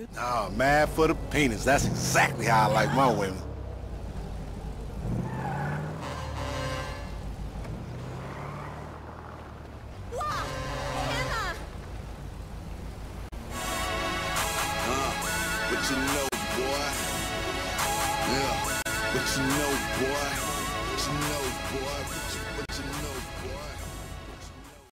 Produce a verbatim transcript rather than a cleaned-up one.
Nah, mad for the penis. That's exactly how I like my women. What you know, boy? Yeah. What you know, boy? What you know, boy? What you, what